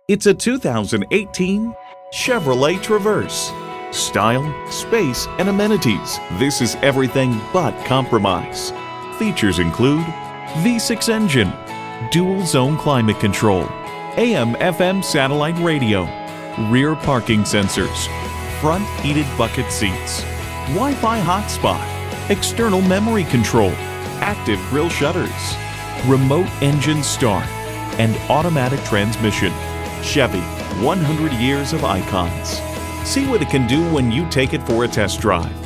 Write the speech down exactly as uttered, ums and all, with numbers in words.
It's a two thousand eighteen Chevrolet Traverse. Style, space, and amenities. This is everything but compromise. Features include V six engine, dual zone climate control, A M F M satellite radio, rear parking sensors, front heated bucket seats, Wi-Fi hotspot, external memory control, active grille shutters, remote engine start, and automatic transmission. Chevy, one hundred years of icons. See what it can do when you take it for a test drive.